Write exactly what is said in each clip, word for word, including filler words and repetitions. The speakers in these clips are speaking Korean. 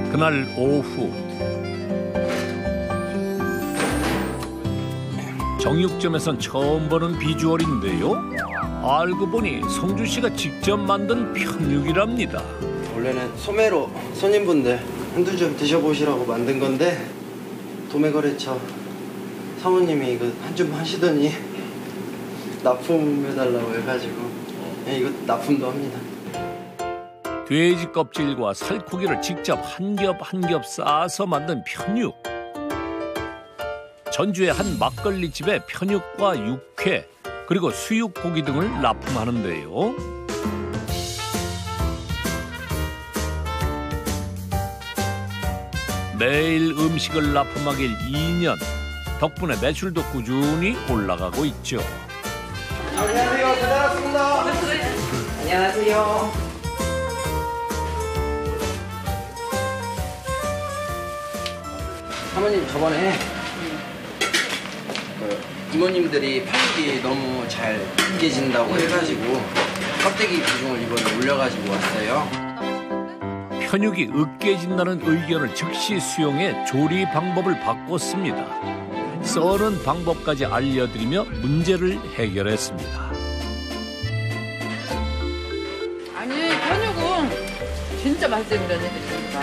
그날 오후 정육점에선 처음 보는 비주얼인데요. 알고 보니 성준 씨가 직접 만든 편육이랍니다. 원래는 소매로 손님분들 한두 점 드셔보시라고 만든 건데 도매거래처 사모님이 이거 한 줌 하시더니 납품해달라고 해가지고 이거 납품도 합니다. 돼지 껍질과 살코기를 직접 한 겹 한 겹 싸서 만든 편육. 전주의 한 막걸리 집에 편육과 육회 그리고 수육고기 등을 납품하는데요. 매일 음식을 납품하길 이 년. 덕분에 매출도 꾸준히 올라가고 있죠. 안녕하세요. 잘 왔습니다. 안녕하세요. 사모님 저번에 그 이모님들이 편육이 너무 잘 익혀진다고 해가지고 껍데기 비중을 이번에 올려가지고 왔어요. 편육이 으깨진다는 의견을 즉시 수용해 조리 방법을 바꿨습니다. 써는 방법까지 알려드리며 문제를 해결했습니다. 아니 편육은 진짜 맛있게 그려내드립니다.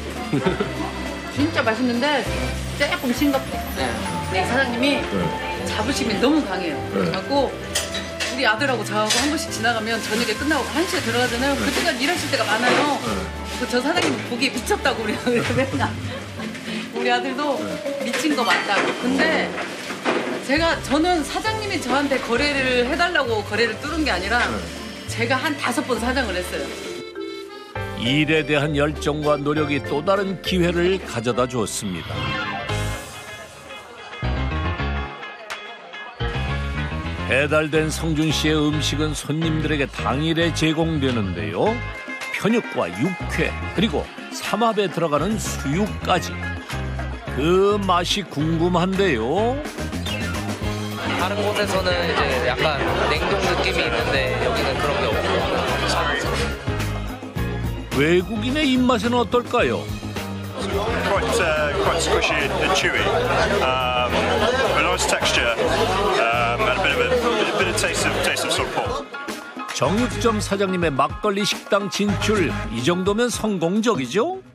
진짜 맛있는데 조금 싱겁해. 네. 네, 사장님이 네. 자부심이 너무 강해요. 네. 그래갖고 우리 아들하고 저하고 한 번씩 지나가면 저녁에 끝나고 한 시에 들어가잖아요. 네. 그때까지 일하실 때가 많아요. 네. 저 사장님 보기에 미쳤다고 우리 맨날. 우리 아들도 네. 미친 거 맞다고. 근데 제가 저는 사장님이 저한테 거래를 해달라고 거래를 뚫은 게 아니라 네. 제가 한 다섯 번 사장을 했어요. 일에 대한 열정과 노력이 또 다른 기회를 가져다 줬습니다. 배달된 성준 씨의 음식은 손님들에게 당일에 제공되는데요. 편육과 육회 그리고 삼합에 들어가는 수육까지. 그 맛이 궁금한데요. 다른 곳에서는 이제 약간 냉동 느낌이 있는데 여기는 그런 게 없고. 외국인의 입맛에는 어떨까요? Quite, uh, quite squishy and chewy. Um, a nice texture um, and a bit of a, a bit of taste of taste of salt pork. 정육점 사장님의 막걸리 식당 진출, 이 정도면 성공적이죠?